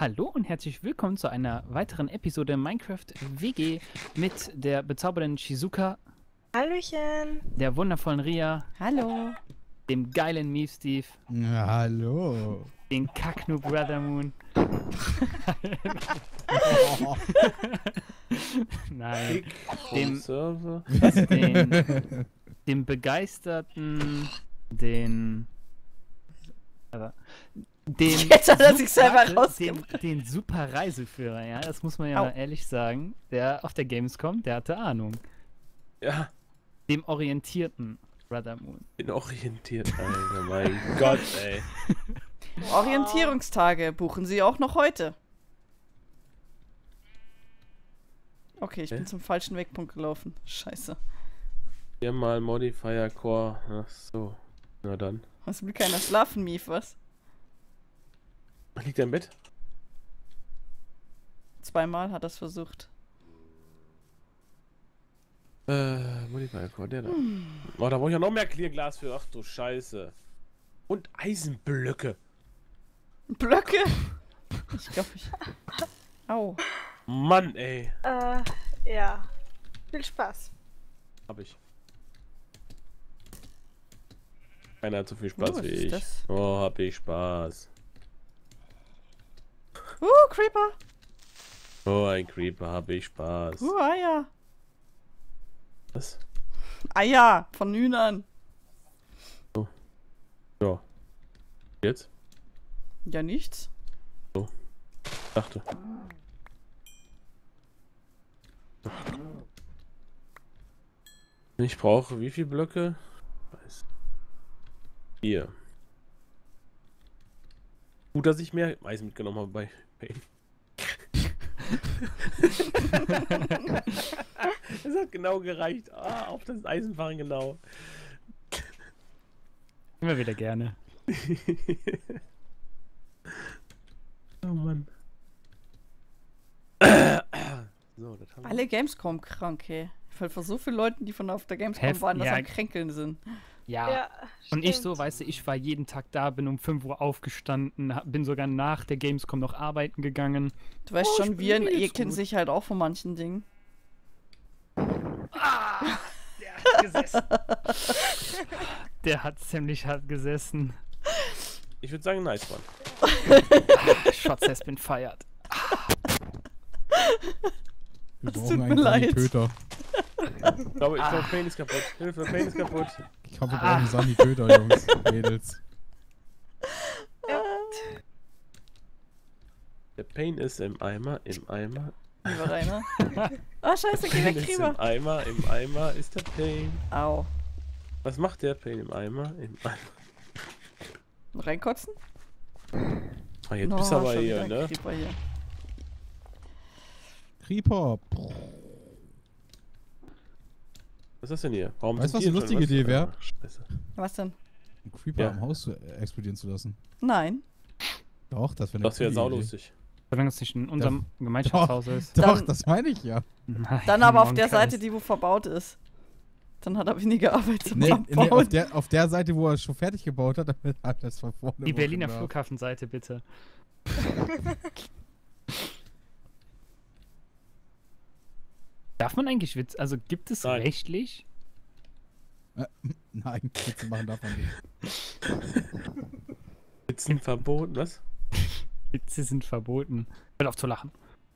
Hallo und herzlich willkommen zu einer weiteren Episode Minecraft WG mit der bezaubernden Shizuka, Hallöchen. der wundervollen Ria, Hallo. dem geilen Mief Steve, Ja, hallo. den Kacknoob Brothermoon. Nein, dem begeisterten, dem Jetzt hat er sich selber rausgebracht. den super Reiseführer, ja, das muss man ja Au. mal ehrlich sagen, der auf der Gamescom, der hatte Ahnung. Ja, Dem orientierten Brothermoon. bin orientiert, Alter. Mein Gott, ey. Orientierungstage buchen Sie auch noch heute. Okay, ich bin zum falschen Wegpunkt gelaufen. Scheiße. Hier mal Modifier Core. Ach so. Na dann. Was will keiner schlafen, Mief, was? Liegt er im Bett? Zweimal hat er es versucht. Modifier Core, der da. Oh, da brauche ich ja noch mehr Clearglas für. Ach du Scheiße. Und Eisenblöcke. Blöcke? Ich glaube, ich... Au. Mann, ey. Ja. Viel Spaß. Hab ich. Keiner hat so viel Spaß Was wie ist ich. das? Oh, hab ich Spaß. Creeper. Oh, ein Creeper, hab ich Spaß. Eier. Was? Eier von Hühnern. Ja. Jetzt? Ja, nichts. Dachte. Ich brauche wie viele Blöcke? Weiß. 4. Gut, dass ich mehr Eisen mitgenommen habe bei Pain. Das hat genau gereicht. Ah, auf das Eisenfahren genau. Immer wieder gerne. Oh Mann. So, das haben wir. Alle Gamescom krank, ey. Von so vielen Leuten, die von auf der Gamescom Heft- waren, dass ja. am Kränkeln sind. Ja. Und ich so, stimmt. weißt du, ich war jeden Tag da, bin um 5 Uhr aufgestanden, bin sogar nach der Gamescom noch arbeiten gegangen. Du weißt Oh, ich schon, bin Viren jetzt ekeln gut. sich halt auch von manchen Dingen. Der hat gesessen. Der hat ziemlich hart gesessen. Ich würde sagen, nice one. Shots has been fired. Wir Es brauchen tut mir einen leid. Sanitöter. Ich glaube, Pain ist kaputt. Hilfe, Pain ist kaputt. Ich glaube, wir brauchen Sanitöter, Jungs. Mädels. Der Pain ist im Eimer, im Eimer. Lieber Rainer. Oh, scheiße, geh weg, Pain ist Creeper. im Eimer ist der Pain. Au. Was macht der Pain im Eimer? Im Eimer. Reinkotzen? Ah, jetzt bist du aber schon hier, wieder ein ne? Creeper hier. Creeper. Was ist das denn hier? Warum Weißt du, sind was die eine jetzt lustige schon? Idee wäre? Ah, Scheiße. Was denn? Einen Creeper Ja. am Haus explodieren zu lassen. Nein. Doch, das wäre Das wäre Idee. saulustig. Solange es nicht in unserem Gemeinschaftshaus ist. Doch, Dann- das meine ich ja. Nein, Dann aber auf im der Umkreis. Seite, die wo verbaut ist. Dann hat er weniger Arbeit zum Nee, Abbauen. auf der Seite, wo er es schon fertig gebaut hat, damit er das von vorne Die machen Berliner darf. Flughafenseite, bitte. Darf man eigentlich Witz? Also gibt es Nein. rechtlich? Nein, Witze machen darf man nicht. Sitzen verboten, was? Witze sind verboten. Hört auf zu lachen.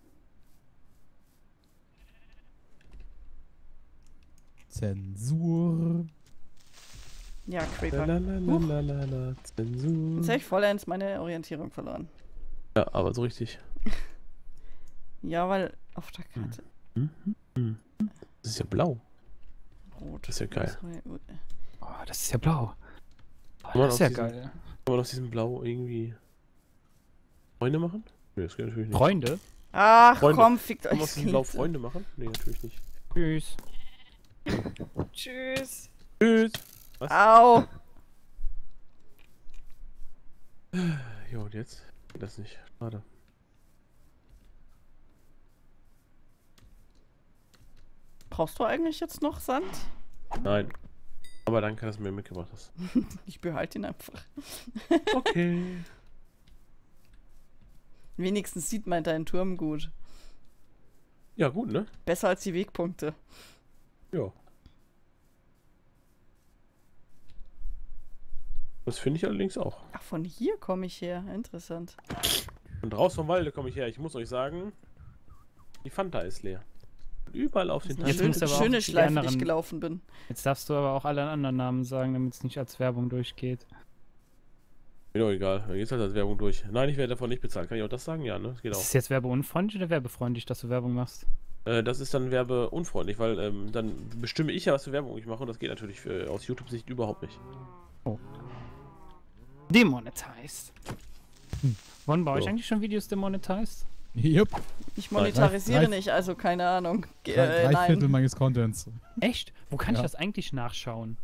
Zensur. Ja, Creeper. Lalalala, Zensur. Jetzt habe ich vollends meine Orientierung verloren. Ja, aber so richtig. Ja, weil auf der Karte Das ist ja blau. rot. Das ist ja geil. Oh, das ist ja blau. Oh, Kann man das ist aus ja diesem- geil. Kann man aus diesem Blau irgendwie Freunde machen? Nee, das geht natürlich nicht. Freunde? Ach Freunde. komm, fickt Kann man aus euch. diesem Blau Skeleton. Freunde machen? Nee, natürlich nicht. Tschüss. Tschüss. Tschüss. Was? Au. Jo, und jetzt? Geht das nicht. Schade. Brauchst du eigentlich jetzt noch Sand? Nein. Aber danke, dass du mir mitgebracht hast. Ich behalte ihn einfach. Okay. Wenigstens sieht man deinen Turm gut. Ja, gut, ne? Besser als die Wegpunkte. Ja. Das finde ich allerdings auch. Ach, von hier komme ich her. Interessant. Und raus vom Walde komme ich her. Ich muss euch sagen, die Fanta ist leer. Und überall auf den Das ist Jetzt eine musst du aber auch schöne die Schleife, die ich anderen- gelaufen bin. Jetzt darfst du aber auch alle anderen Namen sagen, damit es nicht als Werbung durchgeht. Mir doch egal. Dann geht's halt als Werbung durch. Nein, ich werde davon nicht bezahlt. Kann ich auch das sagen? Ja, ne? Das geht Ist auch. es jetzt werbeunfreundlich oder werbefreundlich, dass du Werbung machst? Das ist dann werbeunfreundlich, weil dann bestimme ich ja, was für Werbung ich mache und das geht natürlich aus YouTube-Sicht überhaupt nicht. Demonetized. Wann baue ich So. eigentlich schon Videos demonetized? Jupp. Ich monetarisiere Drei- nicht, also keine Ahnung. Drei Viertel Nein. meines Contents. Echt? Wo kann ich Ja. das eigentlich nachschauen?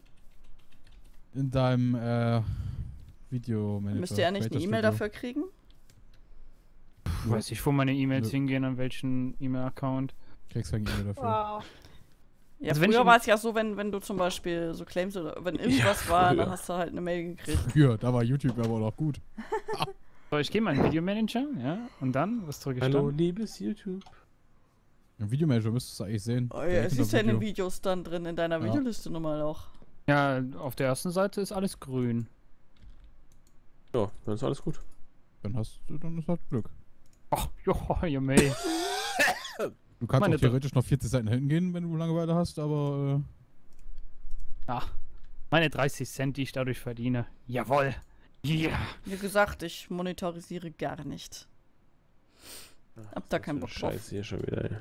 In deinem Video-Manager. Müsst ihr ja nicht eine Creator E-Mail Studio. dafür kriegen? Weiß ich, wo meine E-Mails Nö. hingehen, an welchen E-Mail-Account. Kriegst keine E-Mail dafür. Wow. Ja, Also wenn früher ich- war es ja so, wenn du zum Beispiel so claimst oder wenn irgendwas war, früher. dann hast du halt eine Mail gekriegt. Früher, da war YouTube aber noch gut. So, ich gehe mal in den Videomanager, ja, und dann, was drücke ich Hallo, dann? liebes YouTube. Im Videomanager müsstest du es eigentlich sehen. Oh ja, Direkt es unter ist ja in den Video. Videos dann drin, in deiner Ja. Videoliste nochmal auch. Ja, auf der ersten Seite ist alles grün. Ja, dann ist alles gut. Dann ist halt Glück. Ach, jo, mei. Du kannst Meine auch theoretisch noch 40 Seiten hinten gehen, wenn du Langeweile hast, aber Ja, meine 30 Cent, die ich dadurch verdiene. Jawohl. Ja. Wie gesagt, ich monetarisiere gar nicht. Hab da keinen Bock drauf. Scheiße hier schon wieder, ey.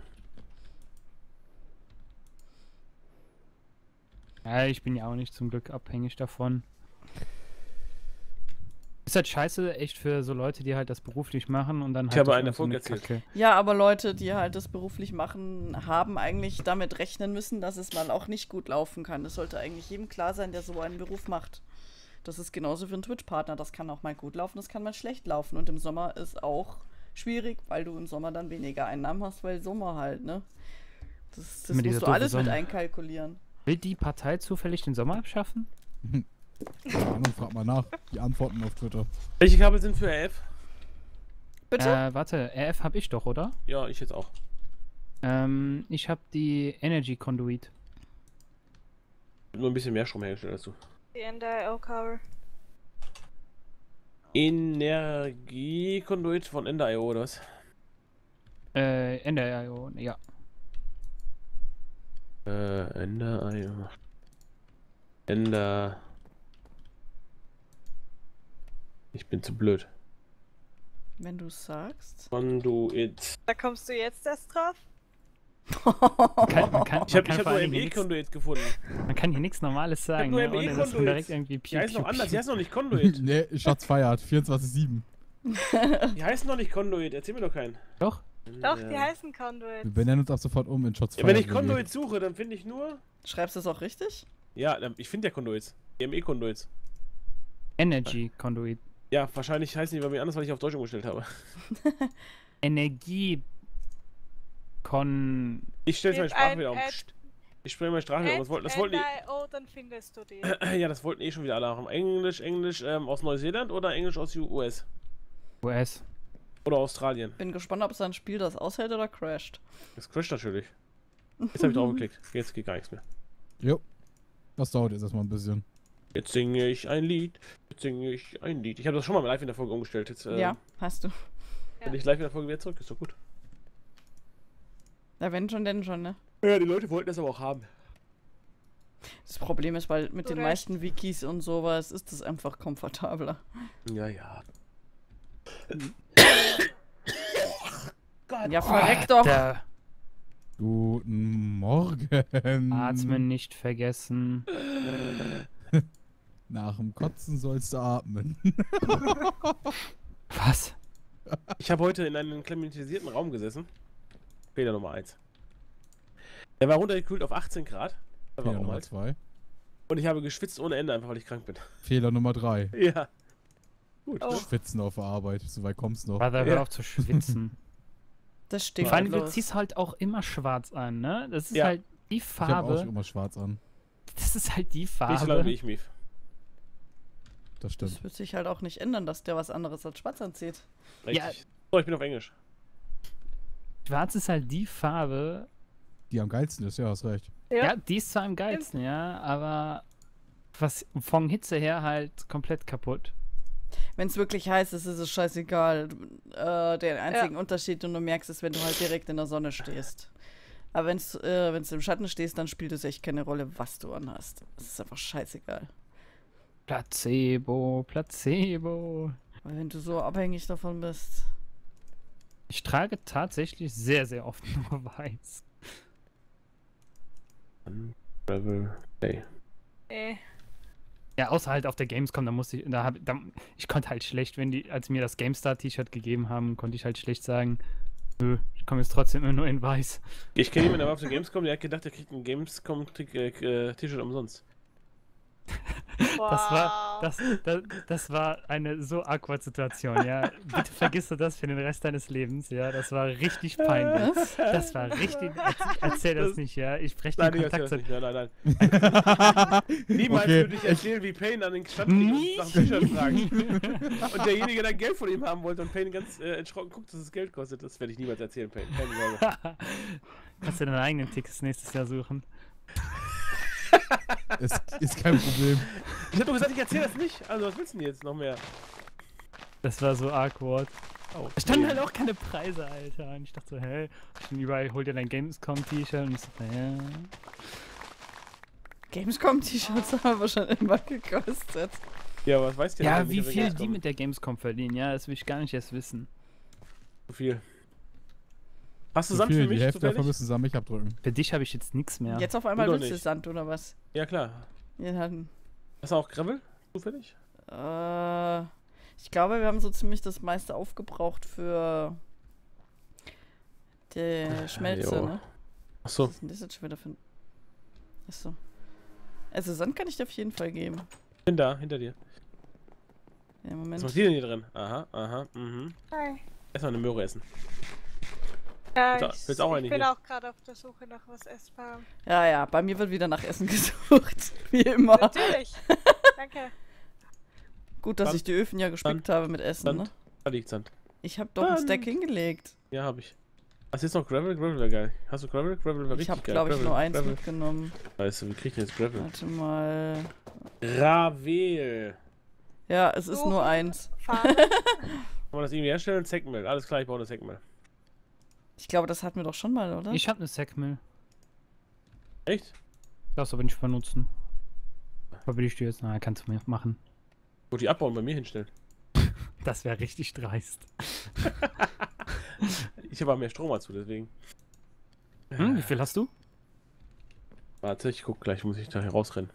Ja, ich bin ja auch nicht zum Glück abhängig davon. Ist halt scheiße, echt für so Leute, die halt das beruflich machen und dann halt. Ich habe durch einen irgend so Erfolg erzählt. Kacke. Ja, aber Leute, die halt das beruflich machen, haben eigentlich damit rechnen müssen, dass es mal auch nicht gut laufen kann. Das sollte eigentlich jedem klar sein, der so einen Beruf macht. Das ist genauso für einen Twitch-Partner. Das kann auch mal gut laufen, das kann mal schlecht laufen. Und im Sommer ist auch schwierig, weil du im Sommer dann weniger Einnahmen hast, weil Sommer halt, ne? Das Immer dieser musst du doofe alles mit Sommer. einkalkulieren. Will die Partei zufällig den Sommer abschaffen? keine Ahnung, frag mal nach. Die Antworten auf Twitter. Welche Kabel sind für RF? Bitte? Warte, RF habe ich doch, oder? Ja, ich jetzt auch. Ich habe die Energy Conduit. Nur ein bisschen mehr Strom hergestellt als du. Die NDIO-Cover. Energiekonduit von Ender.io oder was? NDIO, ja. Ender.io. Ender. Ich bin zu blöd. Wenn du es sagst. Conduit. Da kommst du jetzt erst drauf? Ich hab nur ME-Conduit gefunden. Man kann hier nichts Normales sagen, nur ne? Ohne dass man ME-Conduit. direkt irgendwie Die heißen noch anders, die heißen noch nicht Nee, Conduit. Schatz feiert. 24/7. Die heißen noch nicht Conduit, erzähl mir doch keinen. Doch? Doch, die heißen Conduit. Wir benennen uns ab sofort um in Shots Ja, wenn feiert. ich Conduit suche, dann finde ich nur. Schreibst du es auch richtig? Ja, ich finde ja Conduits. Die ME-Conduits. Energy Conduit. Ja, wahrscheinlich heißen die bei mir anders, weil ich auf Deutsch umgestellt habe. Energie. Ich stelle meine Gib Sprache ein wieder um. Ad- Psst. Ich stelle meine Sprache wieder um. Das wollten NDIO, dann findest du die. die. Ja, das wollten eh schon wieder alle haben. Englisch aus Neuseeland oder Englisch aus US? US. Oder Australien? Bin gespannt, ob es ein Spiel das aushält oder crasht. Das crasht natürlich. Jetzt habe ich drauf geklickt. Jetzt geht gar nichts mehr. Jo. Das dauert jetzt erstmal ein bisschen. Jetzt singe ich ein Lied. Jetzt singe ich ein Lied. Ich habe das schon mal live in der Folge umgestellt. Jetzt Ja, hast du. bin ich live in der Folge wieder zurück. Ist doch gut. Na, wenn schon, denn schon, ne? Ja, die Leute wollten das aber auch haben. Das Problem ist, weil mit Du den recht. meisten Wikis und sowas ist es einfach komfortabler. Ja, ja. Gott. Ja, verreck doch! Der Guten Morgen. Atmen nicht vergessen. Nach dem Kotzen sollst du atmen. Was? Ich habe heute in einem klimatisierten Raum gesessen. Fehler Nummer 1. Der war runtergekühlt auf 18 Grad. Fehler Warum Nummer halt? 2. Und ich habe geschwitzt ohne Ende, einfach weil ich krank bin. Fehler Nummer 3. Ja. Gut. Oh. Schwitzen auf der Arbeit. So weit kommst du noch. Brother, Ja. hör auf zu schwitzen. Das stinkt Vor allem, du bloß. ziehst halt auch immer schwarz an, ne? Das ist Ja. halt die Ich habe auch Farbe. immer schwarz an. Das ist halt die Nicht so lange wie Farbe. ich, Mief. Das stimmt. Das wird sich halt auch nicht ändern, dass der was anderes als schwarz anzieht. Ja, Richtig. So, ich bin auf Englisch. Schwarz ist halt die Farbe. Die am geilsten ist, ja, hast recht. Ja, die ist zwar am geilsten, ja, aber was von Hitze her halt komplett kaputt. Wenn es wirklich heiß ist, ist es scheißegal. Der einzige Unterschied, den du merkst, ist, wenn du halt direkt in der Sonne stehst. Aber wenn du im Schatten stehst, dann spielt es echt keine Rolle, was du anhast. Es ist einfach scheißegal. Placebo, Placebo. Weil wenn du so abhängig davon bist. Ich trage tatsächlich sehr, sehr oft nur weiß. Travel Day. Ja, außer halt auf der Gamescom, da musste ich, ich konnte halt schlecht, als mir das GameStar-T-Shirt gegeben haben, konnte ich halt schlecht sagen, nö, ich komme jetzt trotzdem immer nur in weiß. Ich kenne jemanden, der war auf der Gamescom, der hat gedacht, er kriegt ein Gamescom-T-Shirt umsonst. Das war eine so awkward Situation, ja. Bitte vergiss du das für den Rest deines Lebens, ja. Das war richtig peinlich. Das war richtig. Erzähl das nicht, ja. Ich breche den Kontakt zu. Nein. Niemals würde ich erzählen, wie Payne an den Stand ging und nach dem T-Shirt fragt. Und derjenige dann Geld von ihm haben wollte und Payne ganz erschrocken guckt, dass es Geld kostet. Das werde ich niemals erzählen, Payne. Keine Sorge. Kannst du deine eigenen Tickets nächstes Jahr suchen? Ist kein Problem. Ich hab doch gesagt, ich erzähle das nicht. Also, was willst du denn jetzt noch mehr? Das war so awkward. Oh, Da standen halt auch keine Preise, Alter. Und ich dachte so, hä? Schon überall, hol dir dein Gamescom-T-Shirt. Und ich so, hä? Gamescom-T-Shirts haben aber schon immer gekostet. Ja, was weißt du Ja, denn, wie mit der viel die Gamescom? mit der Gamescom verdienen, ja, das will ich gar nicht erst wissen. So viel. Hast du So Sand viel, für mich? die Hälfte davon zufällig? müssen sie an mich abdrücken. Für dich habe ich jetzt nichts mehr. Jetzt auf einmal Doch willst du nicht. Sand, oder was? Ja, klar. Ja, dann, Hast du auch Gravel? Zufällig? ich glaube, wir haben so ziemlich das meiste aufgebraucht für die Schmelze, jo. ne? Achso. Was ist denn das jetzt schon wieder für ein... Achso. Also Sand kann ich dir auf jeden Fall geben. Ich bin da, hinter dir. Ja, Was Moment. macht die denn hier drin? Aha, Hi. Erstmal eine Möhre essen. Ja, Willst auch eine ich bin hier? auch gerade auf der Suche nach was essbarem. Ja, bei mir wird wieder nach Essen gesucht. Wie immer. Natürlich. Danke. Gut, dass Sand. ich die Öfen ja gespickt habe mit Essen, ne? Sand. Da liegt Sand. Ich habe doch ein Sand. Stack hingelegt. Ja, hab ich. Hast du jetzt noch Gravel? Gravel wäre geil. Hast du Gravel? Gravel wäre Ich richtig habe, geil. glaube ich, Gravel, nur eins Gravel. mitgenommen. Weißt du, wie krieg ich denn jetzt Gravel? Warte mal. Gravel. Ja, es ist nur eins. Farbe. Kann man das irgendwie herstellen? Segmill. Alles klar, ich baue eine Segmill. Ich glaube, das hatten wir doch schon mal, oder? Ich habe eine Sackmill. Echt? Darfst aber nicht benutzen. Aber will ich dir jetzt? Na, kannst du mir machen. Wollte die abbauen und bei mir hinstellen. Das wäre richtig dreist. Ich habe aber mehr Strom dazu, deswegen. Wie viel hast du? Warte, ich guck gleich, muss ich da hier rausrennen.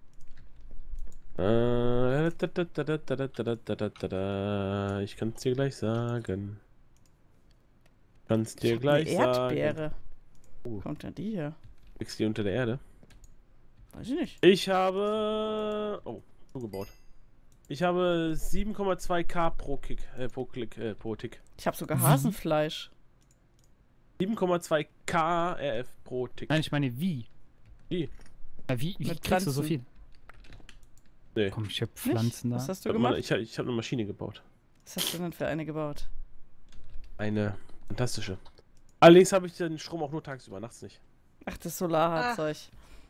Ich kann es dir gleich sagen. Kann's dir gleich Eine sagen. Erdbeere. Oh. Kommt denn die her? Wächst die unter der Erde? Weiß ich nicht. Ich habe... Oh, zugebaut. Ich habe 7,2k pro Tick. Ich habe sogar Hasenfleisch. 7,2k RF pro Tick. Nein, ich meine wie. Wie? Ja, wie Mit kriegst du so Pflanzen. viel? Nee. Komm, ich hab Pflanzen Was da. hast du gemacht? Ich hab eine Maschine gebaut. Was hast du denn für eine gebaut? Eine fantastische. Allerdings habe ich den Strom auch nur tagsüber, nachts nicht. Ach, das Solarhaarzeug.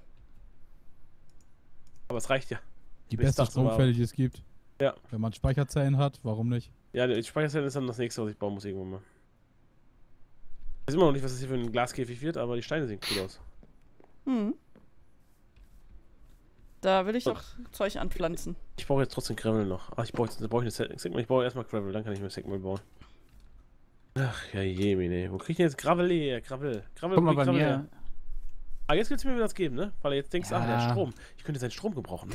Aber es reicht ja. Die Bis beste tagsüber. Stromquelle, die es gibt. Ja. Wenn man Speicherzellen hat, warum nicht? Ja, die Speicherzelle ist dann das nächste, was ich bauen muss irgendwann mal. Ich weiß immer noch nicht, was das hier für ein Glaskäfig wird, aber die Steine sehen cool aus. Hm. Da will ich doch Zeug anpflanzen. Ich brauche jetzt trotzdem Gravel noch. Ach, ich brauche eine Segmill. Ich baue erstmal Gravel, dann kann ich mir Segmill bauen. Ach ja, Jemine. Wo krieg ich denn jetzt Gravel her? Gravel, Guck mal wo krieg bei ich Gravel mir. her? Ah, jetzt willst du mir wieder was geben, ne? Weil du jetzt denkst, Ja. ach, der Strom. Ich könnte seinen Strom gebrauchen.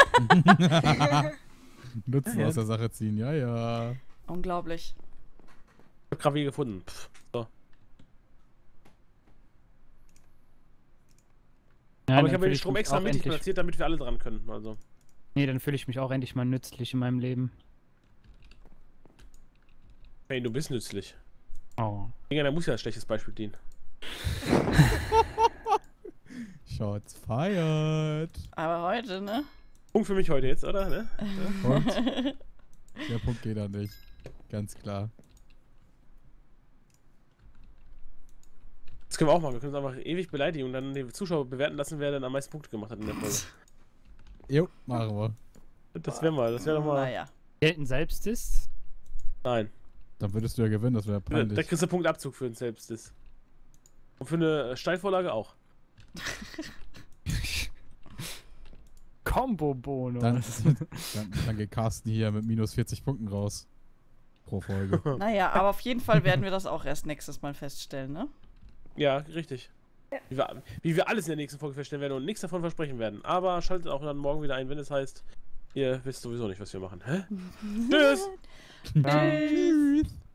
Nutzen Ja. aus der Sache ziehen, ja, ja. Unglaublich. Ich hab Gravel gefunden. Pff, so. Ja, Aber dann ich habe fühl den Strom mich extra auch mittig endlich- platziert, damit wir alle dran können. Also. Nee, dann fühle ich mich auch endlich mal nützlich in meinem Leben. Hey, du bist nützlich. Oh. Irgendeiner muss ja als schlechtes Beispiel dienen. Shots fired. Aber heute, ne? Punkt für mich heute jetzt, oder? Ne? Und der Punkt geht da nicht. Ganz klar. Das können wir auch machen. Wir können uns einfach ewig beleidigen und dann die Zuschauer bewerten lassen, wer dann am meisten Punkte gemacht hat in der Folge. Jo, machen wir. Das wäre doch mal. Naja. Gelten Selbstdiss? Nein. Dann würdest du ja gewinnen, das wäre Da peinlich. kriegst du Punktabzug für den Selbstdiss. Und für eine Steilvorlage auch. Combo-Bonus. Dann geht Carsten hier mit minus 40 Punkten raus. Pro Folge. Naja, aber auf jeden Fall werden wir das auch erst nächstes Mal feststellen, ne? Ja, richtig. Wie wir alles in der nächsten Folge feststellen werden und nichts davon versprechen werden. Aber schaltet auch dann morgen wieder ein, wenn es heißt, ihr wisst sowieso nicht, was wir machen. Hä? Tschüss! Ciao. Tschüss!